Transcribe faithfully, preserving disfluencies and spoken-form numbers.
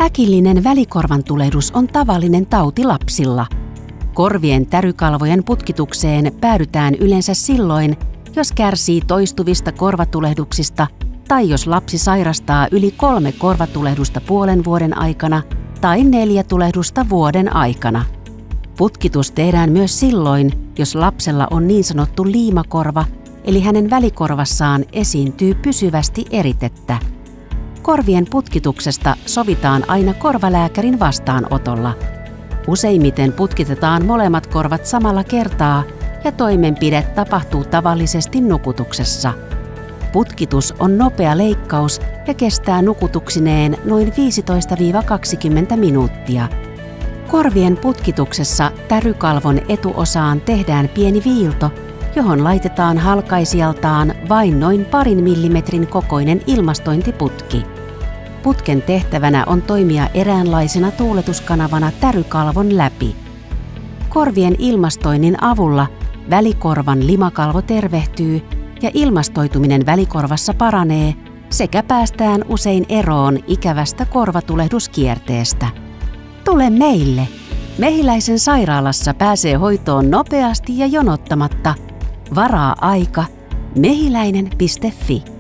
Äkillinen välikorvan tulehdus on tavallinen tauti lapsilla. Korvien tärykalvojen putkitukseen päädytään yleensä silloin, jos kärsii toistuvista korvatulehduksista tai jos lapsi sairastaa yli kolme korvatulehdusta puolen vuoden aikana tai neljä tulehdusta vuoden aikana. Putkitus tehdään myös silloin, jos lapsella on niin sanottu liimakorva, eli hänen välikorvassaan esiintyy pysyvästi eritettä. Korvien putkituksesta sovitaan aina korvalääkärin vastaanotolla. Useimmiten putkitetaan molemmat korvat samalla kertaa ja toimenpide tapahtuu tavallisesti nukutuksessa. Putkitus on nopea leikkaus ja kestää nukutuksineen noin viisitoista kaksikymmentä minuuttia. Korvien putkituksessa tärykalvon etuosaan tehdään pieni viilto, johon laitetaan halkaisijaltaan vain noin parin millimetrin kokoinen ilmastointiputki. Putken tehtävänä on toimia eräänlaisena tuuletuskanavana tärykalvon läpi. Korvien ilmastoinnin avulla välikorvan limakalvo tervehtyy ja ilmastoituminen välikorvassa paranee sekä päästään usein eroon ikävästä korvatulehduskierteestä. Tule meille! Mehiläisen sairaalassa pääsee hoitoon nopeasti ja jonottamatta. Varaa aika mehiläinen piste fi